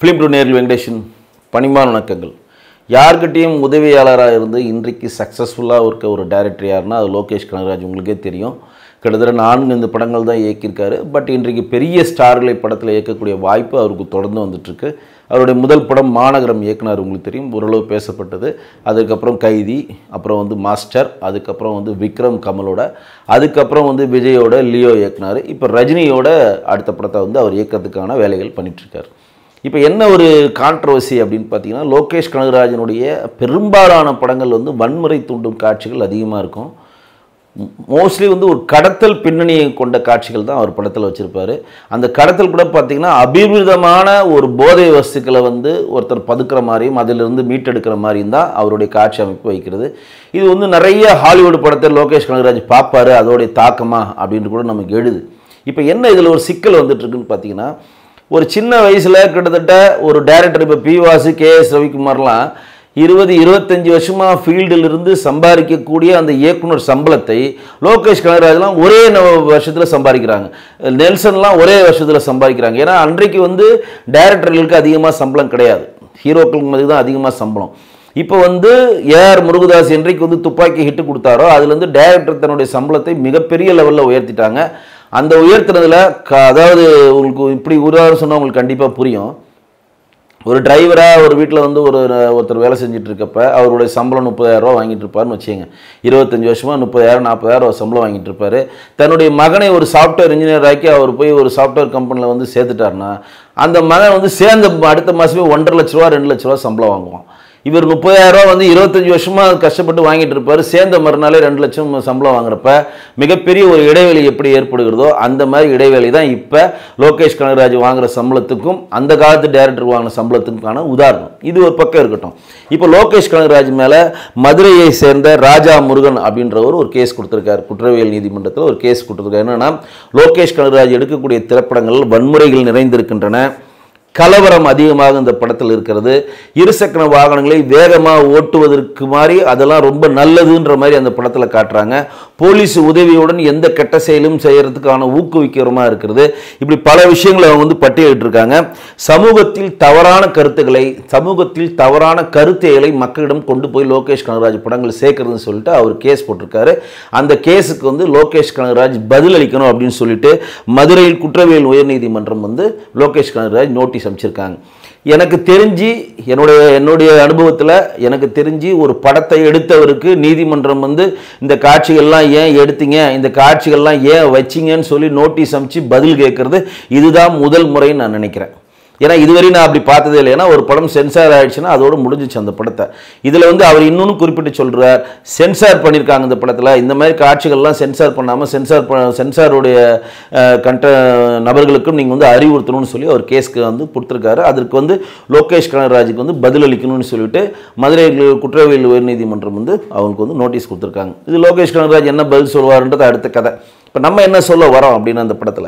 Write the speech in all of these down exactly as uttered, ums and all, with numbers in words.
Film two நேரில் வெங்கடேஷன் பணிமான வணக்கங்கள். யார்கிட்டையும் உதவியாளராக இருந்து இன்றைக்கு சக்ஸஸ்ஃபுல்லாக இருக்க ஒரு டைரக்டர் யாருன்னா அது லோகேஷ் கனகராஜ். உங்களுக்கே தெரியும், கிட்டத்தட்ட நான்கு இந்த படங்கள் தான் இயக்கியிருக்காரு. பட் இன்றைக்கு பெரிய ஸ்டார்களை படத்தில் இயக்கக்கூடிய வாய்ப்பு அவருக்கு தொடர்ந்து வந்துட்டுருக்கு. அவருடைய முதல் படம் மாநகரம் இயக்குனர், உங்களுக்கு தெரியும், ஓரளவு பேசப்பட்டது. அதுக்கப்புறம் கைதி, அப்புறம் வந்து மாஸ்டர், அதுக்கப்புறம் வந்து விக்ரம் கமலோட, அதுக்கப்புறம் வந்து விஜயோட லியோ இயக்குனர். இப்போ ரஜினியோட அடுத்த படத்தை வந்து அவர் இயக்கிறதுக்கான வேலைகள் பண்ணிகிட்ருக்கார். இப்போ என்ன ஒரு கான்ட்ரவர்சி அப்படின்னு பார்த்தீங்கன்னா, லோகேஷ் கனகராஜனுடைய பெரும்பாலான படங்கள் வந்து வன்முறை தூண்டும் காட்சிகள் அதிகமாக இருக்கும். மோஸ்ட்லி வந்து ஒரு கடத்தல் பின்னணியை கொண்ட காட்சிகள் தான் அவர் படத்தில் வச்சுருப்பார். அந்த கடத்தல் கூட பார்த்திங்கன்னா அபிவிருதமான ஒரு போதை வஸ்துக்களை வந்து ஒருத்தர் பதுக்கிற மாதிரியும் அதிலிருந்து மீட்டெடுக்கிற மாதிரியும் தான் அவருடைய காட்சி அமைப்பு வைக்கிறது. இது வந்து நிறைய ஹாலிவுட் படத்தை லோகேஷ் கனகராஜ் பார்ப்பார், அதோடைய தாக்கமா அப்படின்ட்டு கூட நமக்கு எழுது. இப்போ என்ன இதில் ஒரு சிக்கல் வந்துட்டுருக்குன்னு பார்த்தீங்கன்னா, ஒரு சின்ன வயசில் கிட்டத்தட்ட ஒரு டைரக்டர் இப்போ பி வாசு, கே எஸ் ரவிக்குமார்லாம் இருபது இருபத்தஞ்சி வருஷமாக ஃபீல்டிலிருந்து சம்பாதிக்கக்கூடிய அந்த இயக்குனர் சம்பளத்தை லோகேஷ் கனகராஜ்லாம் ஒரே வருஷத்தில் சம்பாதிக்கிறாங்க. நெல்சன்லாம் ஒரே வருஷத்தில் சம்பாதிக்கிறாங்க. ஏன்னா அன்றைக்கு வந்து டைரக்டர்களுக்கு அதிகமாக சம்பளம் கிடையாது, ஹீரோக்களுக்கு மாதிரி தான் அதிகமாக சம்பளம். இப்போ வந்து ஏஆர் முருகதாஸ் என்றைக்கு வந்து துப்பாக்கி ஹிட்டு கொடுத்தாரோ அதுலேருந்து டைரக்டர் தன்னுடைய சம்பளத்தை மிகப்பெரிய லெவலில் உயர்த்திட்டாங்க. அந்த உயர்த்துறதுல க அதாவது உங்களுக்கு இப்படி உதாரணம் சொன்னால் உங்களுக்கு கண்டிப்பாக புரியும். ஒரு டிரைவராக ஒரு வீட்டில் வந்து ஒரு ஒருத்தர் வேலை செஞ்சுட்டு இருக்கப்ப அவருடைய சம்பளம் முப்பதாயிரம் ரூபா வாங்கிட்டு இருப்பாருன்னு வச்சுங்க. இருபத்தஞ்சி வருஷமாக முப்பதாயிரம் நாற்பதாயிரம் சம்பளம் வாங்கிட்டு இருப்பார். தன்னுடைய மகனை ஒரு சாஃப்ட்வேர் இன்ஜினியர் ஆக்கி அவர் போய் ஒரு சாஃப்ட்வேர் கம்பெனியில் வந்து சேர்த்துட்டாருன்னா அந்த மகன் வந்து சேர்ந்த அடுத்த மாதமே ஒன்றரை லட்ச ரூபா ரெண்டு லட்ச ரூபா சம்பளம் வாங்குவான். இவர் முப்பதாயிரம் ரூபா வந்து இருபத்தஞ்சி வருஷமாக கஷ்டப்பட்டு வாங்கிட்டு இருப்பார். சேர்ந்த மறுநாளே ரெண்டு லட்சம் சம்பளம் வாங்குறப்ப மிகப்பெரிய ஒரு இடைவெளி எப்படி ஏற்படுகிறதோ அந்த மாதிரி இடைவெளி தான் இப்போ லோகேஷ் கனகராஜ் வாங்குகிற சம்பளத்துக்கும் அந்த காலத்து டைரக்டர் வாங்கின சம்பளத்துக்கான உதாரணம். இது ஒரு பக்கம் இருக்கட்டும். இப்போ லோகேஷ் கனகராஜ் மேலே மதுரையை சேர்ந்த ராஜா முருகன் அப்படின்றவர் ஒரு கேஸ் கொடுத்துருக்கார். குற்றவியல் நீதிமன்றத்தில் ஒரு கேஸ் கொடுத்துருக்காரு. என்னென்னா, லோகேஷ் கனகராஜ் எடுக்கக்கூடிய திரைப்படங்கள் வன்முறைகள் நிறைந்திருக்கின்றன, கலவரம் அதிகமாக இந்த படத்தில் இருக்கிறது, இருசக்கர வாகனங்களை வேகமாக ஓட்டுவதற்கு மாதிரி அதெல்லாம் ரொம்ப நல்லதுன்ற மாதிரி அந்த படத்தில் காட்டுறாங்க, போலீஸ் உதவியுடன் எந்த கெட்ட செயலும் செய்கிறதுக்கான ஊக்குவிக்கிறமாக இருக்கிறது, இப்படி பல விஷயங்களை அவங்க வந்து பட்டியலிட்டிருக்காங்க. சமூகத்தில் தவறான கருத்துக்களை சமூகத்தில் தவறான கருத்தைகளை மக்களிடம் கொண்டு போய் லோகேஷ் கனகராஜ் படங்கள் சேர்க்கறதுன்னு சொல்லிட்டு அவர் கேஸ் போட்டிருக்காரு. அந்த கேஸுக்கு வந்து லோகேஷ் கனகராஜ் பதிலளிக்கணும் அப்படின்னு சொல்லிட்டு மதுரையில் குற்றவியல் உயர்நீதிமன்றம் வந்து லோகேஷ் கனகராஜ் நோட்டீஸ் அமைச்சிருக்காங்க. எனக்கு தெரிஞ்சு என்னுடைய என்னுடைய அனுபவத்தில் எனக்கு தெரிஞ்சு ஒரு படத்தை எடுத்தவருக்கு நீதிமன்றம் வந்து இந்த காட்சிகள்லாம் ஏன் எடுத்தீங்க, இந்த காட்சிகள்லாம் ஏன் வச்சிங்கன்னு சொல்லி நோட்டீஸ் அமைச்சு பதில் கேட்கறது இதுதான் முதல் முறைன்னு நான் நினைக்கிறேன். ஏன்னா இதுவரை நான் அப்படி பார்த்ததே இல்லை. ஏன்னா ஒரு படம் சென்சார் ஆகிடுச்சுன்னா அதோடு முடிஞ்சிச்சு அந்த படத்தை. இதில் வந்து அவர் இன்னொன்று குறிப்பிட்டு சொல்கிறார், சென்சார் பண்ணியிருக்காங்க இந்த படத்தில், இந்த மாதிரி காட்சிகள்லாம் சென்சார் பண்ணாமல் சென்சார் ப சென்சாருடைய கண்ட நபர்களுக்கும் நீங்கள் வந்து அறிவுறுத்தணும்னு சொல்லி அவர் கேஸ்க்கு வந்து கொடுத்துருக்காரு. அதற்கு வந்து லோகேஷ் கனகராஜுக்கு வந்து பதிலளிக்கணும்னு சொல்லிட்டு மதுரை குற்றவியல் உயர்நீதிமன்றம் வந்து அவங்களுக்கு வந்து நோட்டீஸ் கொடுத்துருக்காங்க. இது லோகேஷ் கனகராஜ் என்ன பதில் சொல்வார்ன்றது அடுத்த கதை. இப்போ நம்ம என்ன சொல்ல வரோம் அப்படின்னு, அந்த படத்தில்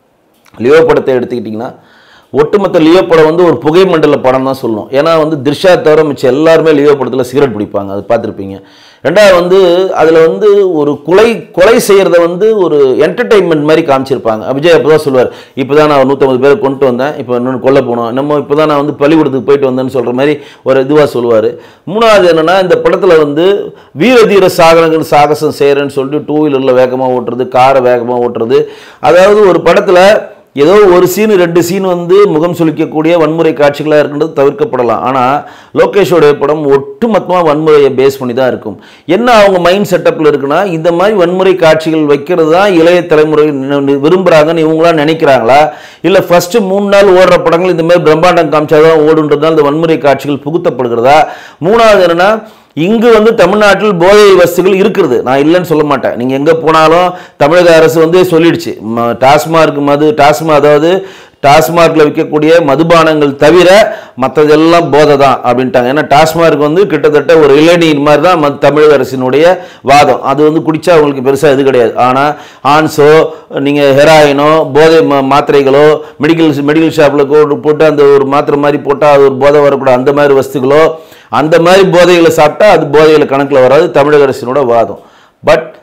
லியோ படத்தை எடுத்துக்கிட்டிங்கன்னா ஒட்டுமொத்த லியோ படம் வந்து ஒரு புகை மண்டல படம் தான் சொல்லணும். ஏன்னா வந்து திரிஷா தவிர மிச்சம் எல்லாருமே லியோ படத்தில் சிகரெட் பிடிப்பாங்க, அது பார்த்துருப்பீங்க. ரெண்டாவது வந்து அதில் வந்து ஒரு கொலை கொலை செய்கிறத வந்து ஒரு என்டர்டெயின்மெண்ட் மாதிரி காமிச்சிருப்பாங்க. விஜய் அப்போ தான் சொல்லுவார், இப்போ தான் நான் நூற்றம்பது பேரை கொண்டு வந்தேன், இப்போ இன்னொன்று கொல்ல போனோம், நம்ம இப்போ தான் நான் வந்து பள்ளிக்கூடத்துக்கு போயிட்டு வந்தேன்னு சொல்கிற மாதிரி ஒரு இதுவாக சொல்லுவார். மூணாவது என்னென்னா, இந்த படத்தில் வந்து வீரதீர சாகனங்கள் சாகசம் செய்கிறேன்னு சொல்லிட்டு டூ வீலரில் வேகமாக ஓட்டுறது, காரை வேகமாக ஓட்டுறது, அதாவது ஒரு படத்தில் ஏதோ ஒரு சீனு ரெண்டு சீன் வந்து முகம் சுளிக்கக்கூடிய வன்முறை காட்சிகளாக இருக்கின்றது தவிர்க்கப்படலாம். ஆனால் லோகேஷோடைய படம் ஒட்டுமொத்தமாக வன்முறையை பேஸ் பண்ணி தான் இருக்கும். என்ன அவங்க மைண்ட் செட்டப்பில் இருக்குன்னா, இந்த மாதிரி வன்முறை காட்சிகள் வைக்கிறது தான் இளைய தலைமுறை விரும்புகிறாங்கன்னு இவங்களாம் நினைக்கிறாங்களா, இல்லை ஃபஸ்ட்டு மூணு நாள் ஓடுற படங்கள் இந்த மாதிரி பிரம்மாண்டம் காமிச்சாதான் ஓடுன்றதுனால இந்த வன்முறை காட்சிகள் புகுத்தப்படுகிறதா? மூணாவது என்னென்னா, இங்கு வந்து தமிழ்நாட்டில் போதை வஸ்துகள் இருக்கிறது, நான் இல்லைன்னு சொல்ல மாட்டேன். நீங்கள் எங்கே போனாலும் தமிழக அரசு வந்து சொல்லிடுச்சு, டாஸ்மார்க் மது டாஸ்மாக் அதாவது டாஸ்மார்க்கில் விற்கக்கூடிய மதுபானங்கள் தவிர மற்றதெல்லாம் போதை தான் அப்படின்ட்டாங்க. ஏன்னா டாஸ்மார்க் வந்து கிட்டத்தட்ட ஒரு இளநீர் மாதிரி தான் மத் தமிழக அரசினுடைய வாதம். அது வந்து குடித்தா அவங்களுக்கு பெருசாக இது கிடையாது. ஆனால் ஆன்ஸோ நீங்கள் ஹெராயினோ போதை மா மாத்திரைகளோ மெடிக்கல் மெடிக்கல் ஷாப்பில் போட்டு அந்த ஒரு மாத்திரை மாதிரி போட்டால் அது ஒரு போதை வரக்கூடாது, அந்த மாதிரி வஸ்துகளோ அந்த மாதிரி போதைகளை சாப்பிட்டா அது போதைகளை கணக்கில் வராது, தமிழக அரசினோட வாதம். பட்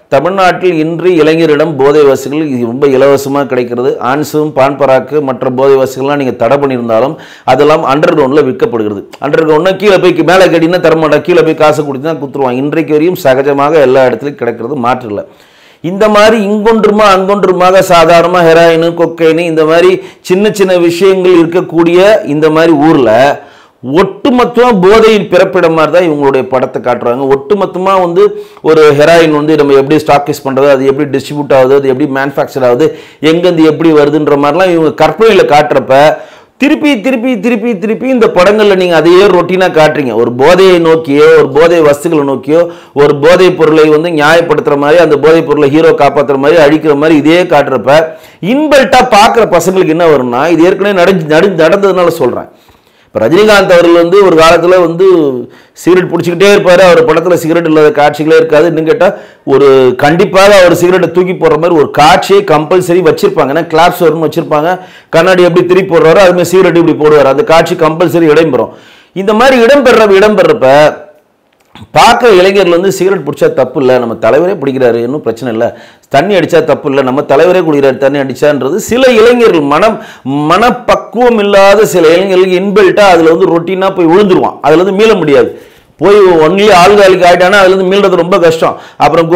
தமிழ்நாட்டில் இன்று இளைஞரிடம் போதை வசதிகள் ரொம்ப இலவசமாக கிடைக்கிறது. ஆன்சும் பான்பராக்கு மற்ற போதை வசதிகள்லாம் நீங்கள் தடை பண்ணியிருந்தாலும் அதெல்லாம் அண்டர் கிரவுண்டில் விற்கப்படுகிறது. அண்டர் கிரவுண்ட்னா கீழே போய் மேலே கட்டினா தரமாட்டா, கீழே போய் காசு கொடுத்து தான் குத்துருவாங்க. இன்றைக்கு வரையும் சகஜமாக எல்லா இடத்துலையும் கிடைக்கிறது, மாற்று இல்லை. இந்த மாதிரி இங்கொன்றுமா அங்கொன்றுமாக சாதாரணமாக ஹெராயின், கொக்கைனு இந்த மாதிரி சின்ன சின்ன விஷயங்கள் இருக்கக்கூடிய இந்த மாதிரி ஊரில் ஒட்டுமொத்தமாக போதையின் பிறப்பிடம் மாதிரி தான் இவங்களுடைய படத்தை காட்டுறாங்க. ஒட்டுமொத்தமாக வந்து ஒரு ஹெராயின் வந்து நம்ம எப்படி ஸ்டாக்கிஸ் பண்ணுறது, அது எப்படி டிஸ்ட்ரிபியூட் ஆகுது, அது எப்படி மேனுஃபேக்சர் ஆகுது, எங்கேருந்து எப்படி வருதுன்ற மாதிரிலாம் இவங்க கற்பனையில் காட்டுறப்ப திருப்பி திருப்பி திருப்பி திருப்பி இந்த படங்களில் நீங்கள் அதையே ரொட்டீனாக காட்டுறீங்க. ஒரு போதையை நோக்கியோ ஒரு போதை வஸ்துக்களை நோக்கியோ ஒரு போதைப் பொருளை வந்து நியாயப்படுத்துகிற மாதிரி, அந்த போதைப் பொருளை ஹீரோ காப்பாற்றுற மாதிரி, அழிக்கிற மாதிரி இதே காட்டுறப்ப இன்பல்ட்டாக பார்க்குற பசங்களுக்கு என்ன வரும்னா, இது ஏற்கனவே நடந்து நடு நடந்ததுனால சொல்கிறேன். இப்போ ரஜினிகாந்த் அவர்கள் வந்து ஒரு காலத்தில் வந்து சிகரெட் பிடிச்சிக்கிட்டே இருப்பார். அவர் படத்தில் சிகரெட் இல்லாத காட்சிகளே இருக்காது. இன்னும் கேட்டால் ஒரு கண்டிப்பாக அவர் சிகரெட்டை தூக்கி போடுற மாதிரி ஒரு காட்சியை கம்பல்சரி வச்சிருப்பாங்க. ஏன்னா கிளாப்ஸ் வரும்னு வச்சிருப்பாங்க. கண்ணாடி எப்படி திருப்பி போடுறாரோ அதுமாதிரி சிகரெட் இப்படி போடுவார். அந்த காட்சி கம்பல்சரி இடம்பெறும். இந்த மாதிரி இடம்பெற இடம்பெறப்ப பார்க்குற இளைஞர்கள் வந்து சிகரெட் பிடிச்சா தப்பு இல்லை, நம்ம தலைவரே பிடிக்கிறாரு, இன்னும் பிரச்சனை இல்லை, தண்ணி அடித்தா தப்பு இல்லை, நம்ம தலைவரே குடிக்கிறார் தண்ணி அடித்தான்றது சில இளைஞர்கள் மனம் மனப்பக்குவம் இல்லாத சில இளைஞர்களுக்கு இன்பெல்ட்டாக அதில் வந்து ரொட்டீனாக போய் விழுந்துருவான். அதில் வந்து மீள முடியாது. போய் ஒன்லி ஆள்காலிக்கு ஆகிட்டானா அதுலேருந்து மீள்றது ரொம்ப கஷ்டம். அப்புறம்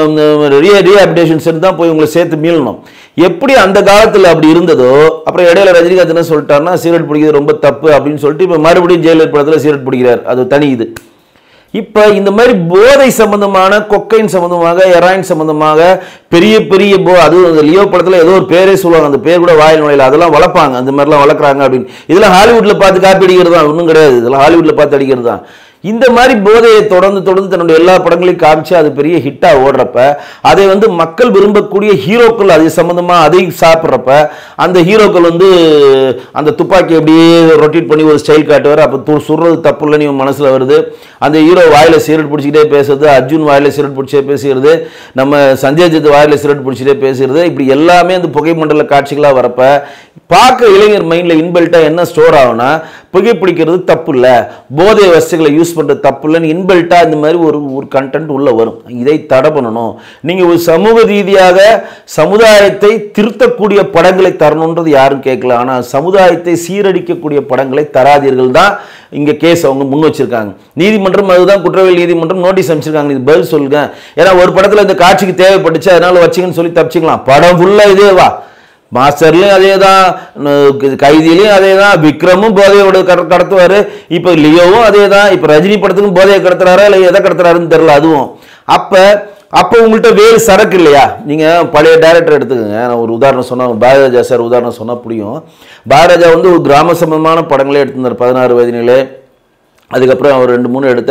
ரீ ரீஹாபிலிட்டேஷன்ஸ் தான் போய் உங்களை சேர்த்து மீளணும். எப்படி அந்த காலத்தில் அப்படி இருந்ததோ, அப்புறம் இடையில ரஜினிகாந்த் என்ன சொல்லிட்டாருன்னா சிகரெட் பிடிக்கிறது ரொம்ப தப்பு அப்படின்னு சொல்லிட்டு இப்போ மறுபடியும் ஜெயலலிதா படத்தில் சிகரெட் பிடிக்கிறார், அது தனி இது. இப்போ இந்த மாதிரி போதை சம்பந்தமான கொக்கைன் சம்பந்தமாக ஹெராயின் சம்பந்தமாக பெரிய பெரிய போ அதுவும் அந்த லியோ படத்தில் ஏதோ ஒரு பேரே சொல்லுவாங்க, அந்த பேர் கூட வாயில் நுழையில, அதெல்லாம் வளர்ப்பாங்க, அந்த மாதிரிலாம் வளர்க்குறாங்க அப்படின்னு. இதெல்லாம் ஹாலிவுட்டில் பார்த்து காப்பி அடிக்கிறது தான், ஒன்றும் கிடையாது. இதெல்லாம் ஹாலிவுட்டில் பார்த்து அடிக்கிறது தான். இந்த மாதிரி போதையை தொடர்ந்து தொடர்ந்து தன்னுடைய எல்லா படங்களையும் காமிச்சு அது பெரிய ஹிட்டாக ஓடுறப்ப அதை வந்து மக்கள் விரும்பக்கூடிய ஹீரோக்கள் அது சம்மந்தமாக அதை சாப்பிட்றப்ப அந்த ஹீரோக்கள் வந்து அந்த துப்பாக்கி அப்படியே ரொட்டேட் பண்ணி ஒரு ஸ்டைல் காட்டுவார். அப்போ சுடுறது தப்பு இல்லைன்னு இவன் மனசில் வருது. அந்த ஹீரோ வாயில் சிகரெட் பிடிச்சிக்கிட்டே பேசுறது, அர்ஜுன் வாயில் சிகரெட் பிடிச்சே பேசுகிறது, நம்ம சஞ்சய் தத் வாயில் சிகரெட் பிடிச்சிட்டே பேசுகிறது, இப்படி எல்லாமே அந்த புகைமண்டல காட்சிகளாக வரப்ப பார்க்க இளைஞர் மைண்டில் இன்பெல்ட்டாக என்ன ஸ்டோர் ஆகும்னா புகைப்பிடிக்கிறது தப்பு இல்லை, போதை வசதிகளை யூஸ் பண்ணுறது தப்பு இல்லைன்னு இன்பெல்ட்டாக இந்த மாதிரி ஒரு ஒரு கண்டென்ட் உள்ளே வரும். இதை தடை பண்ணணும். நீங்கள் ஒரு சமூக ரீதியாக சமுதாயத்தை திருத்தக்கூடிய படங்களை தரணுன்றது யாரும் கேட்கல. ஆனால் சமுதாயத்தை சீரழிக்கக்கூடிய படங்களை தராதீர்கள் தான் இங்கே கேஸ் அவங்க முன் வச்சிருக்காங்க. நீதிமன்றம் அதுதான் குற்றவியல் நீதிமன்றம் நோட்டீஸ் அமைச்சிருக்காங்க, இது பதில் சொல்லுங்க. ஏன்னா ஒரு படத்தில் இந்த காட்சிக்கு தேவைப்பட்டுச்சு அதனால வச்சிங்கன்னு சொல்லி தப்பிச்சிக்கலாம். படம் ஃபுல்லாக இதே வா, மாஸ்டர்லையும் அதே தான், கைதிலையும் அதே தான், விக்ரமும் போதையோட கடத்துவார், இப்போ லியோவும் அதே தான், இப்போ ரஜினி படத்துக்கும் போதையை கடத்துறாரா இல்லை எதை கடத்துறாருன்னு தெரியல அதுவும். அப்போ அப்போ உங்கள்கிட்ட வேறு சரக்கு இல்லையா? நீங்கள் பழைய டைரக்டர் எடுத்துக்கோங்க. நான் ஒரு உதாரணம் சொன்னால் பாரதிராஜா சார் உதாரணம் சொன்னால் புரியும். பாரதிராஜா வந்து ஒரு கிராம சம்பந்தமான படங்களே எடுத்திருந்தார் பதினாறு வயதினிலே. அதுக்கப்புறம் அவர் ரெண்டு மூணு எடுத்த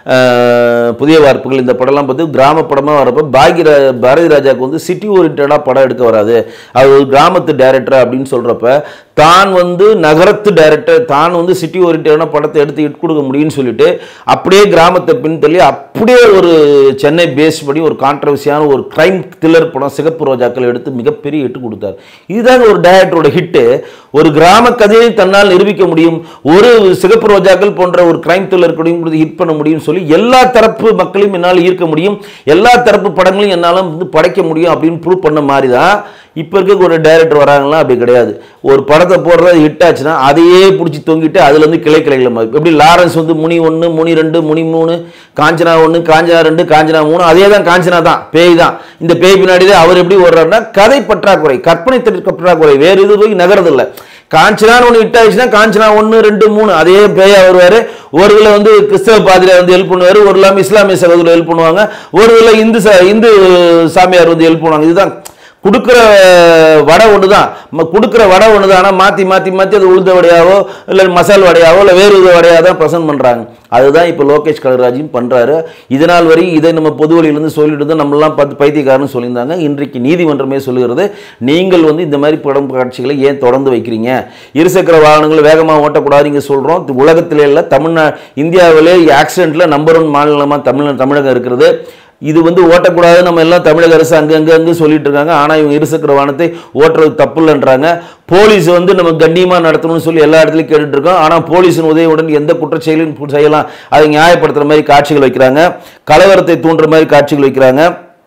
புதிய வார்ப்புகள் இந்த படம்லாம் பார்த்து கிராம படமாக வரப்போ பாக்யரா பாரதி ராஜாவுக்கு வந்து சிட்டி ஓரியன்டாக படம் எடுக்க வராது, அவர் ஒரு கிராமத்து டைரக்டர் அப்படின்னு சொல்கிறப்ப தான் வந்து நகரத்து டைரக்டர், தான் வந்து சிட்டி ஓரியன்டான படத்தை எடுத்து இட்டு கொடுக்க முடியும்னு சொல்லிட்டு அப்படியே கிராமத்தை பின்தள்ளி அப்படியே ஒரு சென்னை பேஸ் பண்ணி ஒரு கான்ட்ரவர்சியான ஒரு கிரைம் த்ரில்லர் படம் சிகப்பு ரோஜாக்கள் எடுத்து மிகப்பெரிய ஹிட் கொடுத்தார். இதுதாங்க ஒரு டைரக்டரோட ஹிட்டு. ஒரு கிராம கதையை தன்னால் நிரூபிக்க முடியும், ஒரு சிகப்பு ரோஜாக்கள் போன்ற ஒரு கிரைம் த்ரில்லர் கூட ஹிட் பண்ண முடியும் சொல்லி எல்லா தரப்பு மக்களையும் என்னால் ஈர்க்க முடியும், எல்லா தரப்பு படங்களையும் என்னால் வந்து படைக்க முடியும் அப்படின்னு ப்ரூவ் பண்ண மாதிரி தான் இப்போ இருக்க ஒரு டைரக்டர் வராங்களா. அப்படி கிடையாது. ஒரு படத்தை போடுறது ஹிட் ஆச்சுன்னா அதையே பிடிச்சி தொங்கிட்டு அதுலேருந்து கிளை கிளைகளை மாதிரி எப்படி லாரன்ஸ் வந்து முனி ஒன்று முனி ரெண்டு முனி மூணு காஞ்சனா ஒன்று காஞ்சனா ரெண்டு காஞ்சனா மூணு அதே தான் காஞ்சனா தான் பேய் தான். இந்த பேய் பின்னாடி தான் அவர் எப்படி ஓடுறாருன்னா கதை பற்றாக்குறை, கற்பனை திறன் பற்றாக்குறை, வேறு இது போய் நகரதில்லை. காஞ்சனான்னு ஒன்று ஹிட் ஆயிடுச்சுன்னா காஞ்சனா ஒன்று ரெண்டு மூணு அதே பேயா வருவார். ஒரு இதில் வந்து கிறிஸ்தவ பாதிரியார் வந்து ஹெல்ப் பண்ணுவார், ஒரு இல்லாமல் இஸ்லாமிய சகோதரர் ஹெல்ப் பண்ணுவாங்க, ஒரு இதில் இந்து இந்து சாமியார் வந்து ஹெல்ப் பண்ணுவாங்க. இதுதான் கொடுக்குற வடை ஒன்று தான், கொடுக்குற வடை ஒன்று தான். ஆனால் மாற்றி மாற்றி மாற்றி அது உளுந்த வடையாவோ இல்லை மசால் வடையாவோ இல்லை வேறு வித வடையாக தான் ப்ரெசென்ட் பண்ணுறாங்க. அதுதான் இப்போ லோகேஷ் கனகராஜும் பண்ணுறாரு. இதனால் வரை இதை நம்ம பொது வழியிலேருந்து சொல்லிட்டு தான் நம்மளாம் பார்த்து பைத்தியக்காரன்னு சொல்லியிருந்தாங்க. இன்றைக்கு நீதிமன்றமே சொல்லுகிறது, நீங்கள் வந்து இந்த மாதிரி படம் காட்சிகளை ஏன் தொடர்ந்து வைக்கிறீங்க, இருசக்கர வாகனங்கள் வேகமாக ஓட்டக்கூடாது நீங்கள் சொல்கிறோம். உலகத்திலே இல்லை, தமிழ்நா இந்தியாவிலே ஆக்சிடெண்ட்டில் நம்பர் ஒன் மாநிலமாக தமிழ் தமிழகம் இருக்கிறது. இது வந்து ஓட்டக்கூடாது நம்ம எல்லாம் தமிழக அரசு அங்கங்கே அங்கே சொல்லிட்டு இருக்காங்க. ஆனால் இவங்க இருசக்கர வாகனத்தை ஓட்டுறது தப்பு இல்லைன்றாங்க. போலீஸ் வந்து நம்ம கண்ணியமாக நடத்தணும்னு சொல்லி எல்லா இடத்துலையும் கேட்டுட்டு இருக்கோம். ஆனால் போலீஸின் உதவியுடன் எந்த குற்றச்செயலும் செய்யலாம் அதை நியாயப்படுத்துகிற மாதிரி காட்சிகள் வைக்கிறாங்க, கலவரத்தை தூண்டுற மாதிரி காட்சிகள் வைக்கிறாங்க.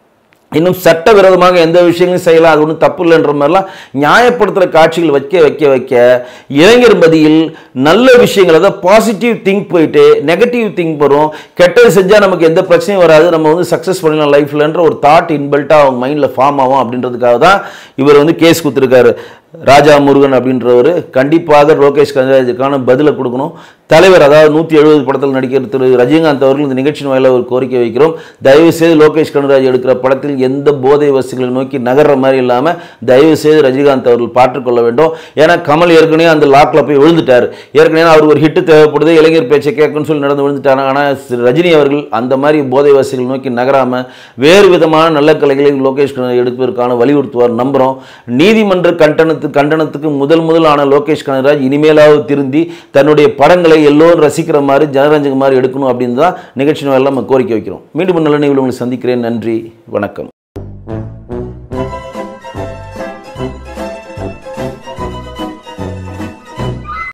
இன்னும் சட்டவிரோதமாக எந்த விஷயங்களையும் செய்யலாம், அது ஒன்றும் தப்பு இல்லைன்ற மாதிரிலாம் நியாயப்படுத்துகிற காட்சிகள் வைக்க வைக்க வைக்க இளைஞர் மத்தியில் நல்ல விஷயங்கள், அதாவது பாசிட்டிவ் திங்க் போயிட்டு நெகட்டிவ் திங்க் வரும். கெட்டது செஞ்சால் நமக்கு எந்த பிரச்சனையும் வராது, நம்ம வந்து சக்ஸஸ் பண்ணலாம் லைஃப்லன்ற ஒரு தாட் இன்பில்ட்டாக அவங்க மைண்டில் ஃபார்ம் ஆகும். அப்படின்றதுக்காக தான் இவர் வந்து கேஸ் கொடுத்துருக்காரு. ராஜா முருகன் அப்படின்றவர் கண்டிப்பாக லோகேஷ் கனகராஜுக்கான பதிலை கொடுக்கணும். தலைவர், அதாவது நூற்றி எழுபது படத்தில் நடிக்கிற திரு ரஜினிகாந்த் அவர்கள் இந்த நிகழ்ச்சியின் வாயிலாக ஒரு கோரிக்கை வைக்கிறோம். தயவு செய்து லோகேஷ் கனகராஜ் எடுக்கிற படத்தில் எந்த போதை வசதிகளை நோக்கி நகர்ற மாதிரி இல்லாமல் தயவு செய்து ரஜினிகாந்த் அவர்கள் பாற்றுக்கொள்ள வேண்டும். ஏன்னா கமல் ஏற்கனவே அந்த லாக்கில் போய் விழுந்துட்டார். ஏற்கனவே அவர் ஒரு ஹிட்டு தேவைப்படுது, இளைஞர் பேச்சை கேட்கணும்னு சொல்லி நடந்து விழுந்துட்டாங்க. ஆனால் ரஜினி அவர்கள் அந்த மாதிரி போதை வசதிகளை நோக்கி நகராமல் வேறு விதமான நல்ல கலைகளை லோகேஷ் கனகராஜ் எடுப்பதற்கான வலியுறுத்துவார் நம்புகிறோம். நீதிமன்ற கண்டனத்துக்கு கண்டனத்துக்கு முதல் முதல் ஆன லோகேஷ் கனகராஜ் இனிமேலாவது திருந்தி தன்னுடைய படங்களை எல்லோரும் ரசிக்கிற மாதிரி ஜனரஞ்சக மாதிரி எடுக்கணும் அப்படின்னு தான் நிகழ்ச்சி எல்லாம் நம்ம கோரிக்கை வைக்கிறோம். மீண்டும் நல்ல நிகழ்வு உங்களை சந்திக்கிறேன். நன்றி, வணக்கம்.